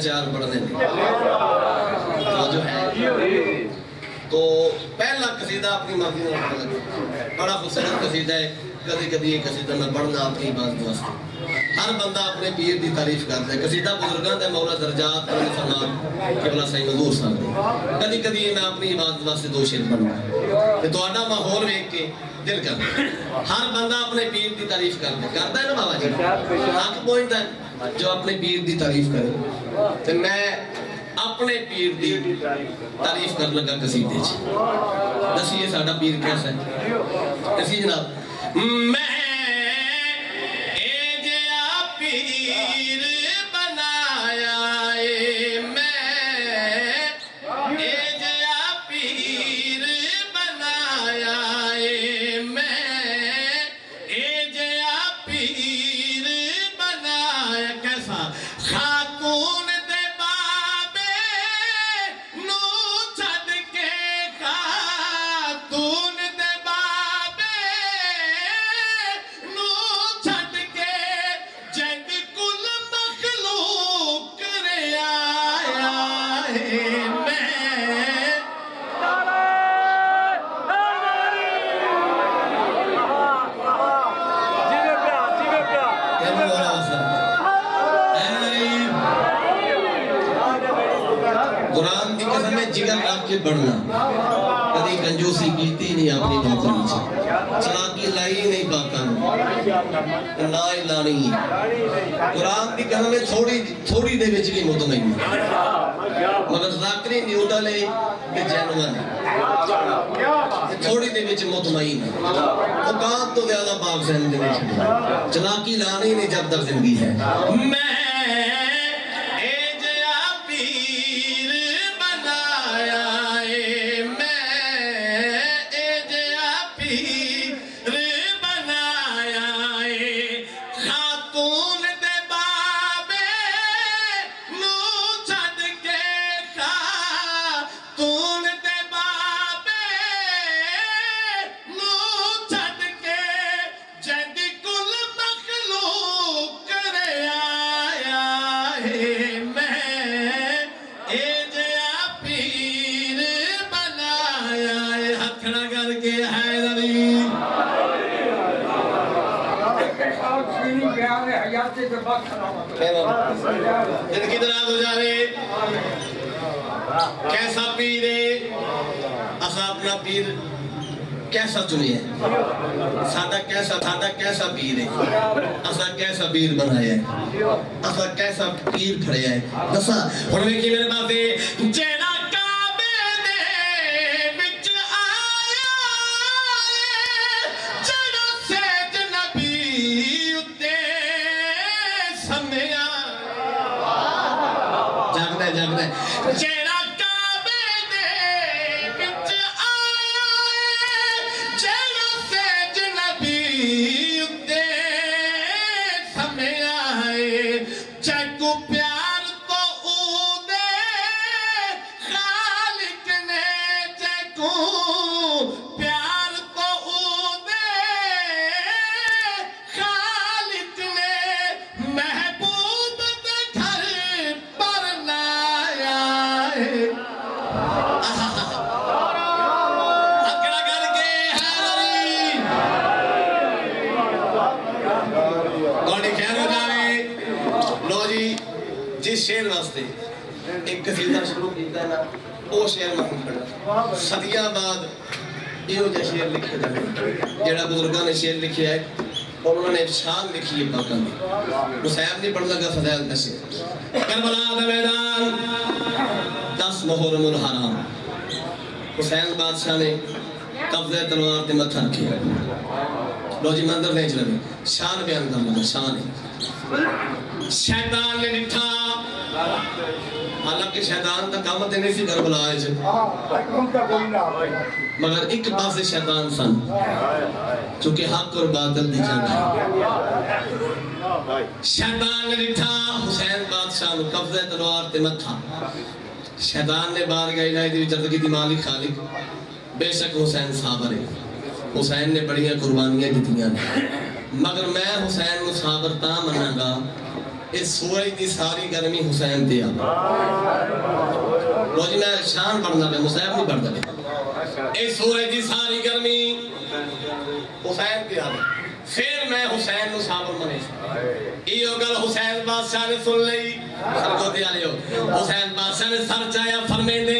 چار پڑھنے جو ہے تو پہلا قصیدہ اپنی مرضی میں پڑھ لگا بڑا خوبصورت قصیدہ ہے کدی کدی یہ قصیدہ میں پڑھنا اپنی عبادت واسطے ہر بندہ اپنے پیر دی تعریف کرتا ہے قصیدہ بزرگاں دے مولا درجات پر فرمان قبلہ سید حضور صاحب دے کدی کدی میں اپنی عبادت واسطے دو شعر پڑھنا تے تہاڈا ماحول ویکھ کے دل کرتا ہر بندہ اپنے پیر دی تعریف کرتا ہے نا بابا جی حق پہنچتا ہے جو اپنے پیر دی تعریف کرے تے میں اپنے پیر دی تعریف کر لگا قصیدے چ دسیے ساڈا پیر کیسا ہے دسی جناب میں بڑھنا کدی کنجوسی کیتی نہیں اپنی نوکری چ چلاکی لائی نہیں پاکاں نہ ہی لانی قرآن دی قسم ہے تھوڑی دے وچ نہیں مطمئن مگر ذاکری نیوٹا لے کہ جینوان ہے تھوڑی دے وچ مطمئن اوقات تو زیادہ پاک ذہن دے وچ چلاکی لانی نہیں جب تک زندگی ہے میں زندگی دراز ہو جاوے کیسا پیر ہے اسا اپنا پیر کیسا چنے ہے سادہ کیسا پیر ہے اسا کیسا پیر بنایا ہے اسا کیسا پیر کھڑیا ہے دسا ہن ویکھی میرے باتیں جیڑا جیڑا کعبے دے وچ آیا ہے جیڑا سیج نبی اتے سمیا ہے چکو پیار تو او دے خالق نے چکو پیار تو او دے خالق نے محبوب دے گھر پر لایا جس شعر واسطے ایک قصیدہ شروع کیتا ہے نا وہ شعر میں پڑھا صدیاں بعد یہ جو شعر لکھے جانے جیڑا بزرگاں نے شعر لکھے ہے اور انہوں نے افشان لکھی ہے پاکاں میں حسین نہیں پڑھ لگا فضائل کا شعر کربلا دا میدان 10 محرم الحرام حسین بادشاہ نے قبضہ تلوار تے متھا رکھیا لو جی مندر نہیں چلے شان بیان کر لگا شان ہے شیطان نے ڈٹھا حالانکہ شیطان تا کام تے نہیں سی کربلا ہے مگر ایک پاسے شیطان سن چونکہ حق اور باطل دی جنگ ہے شیطان نے ڈٹھا حسین بادشاہ نے قبضہ تلوار تے متھا شیطان نے بارگاہ الہی دی وچ عرض کی مالک خالق بے شک حسین صابر ہے حسین نے بڑیاں قربانیاں دتیاں مگر میں حسین کو صابر تا مناں گا اس سورج دی ساری گرمی حسین دیا لو جی میں شان پڑھنا پہ مصیب نہیں پڑھتا پہ اس سورج دی ساری گرمی حسین دیا پھر میں حسین نو صابر منے ایو گل حسین بادشاہ نے سن لئی سر کو دیا لیو حسین بادشاہ نے سر چایا فرمین دے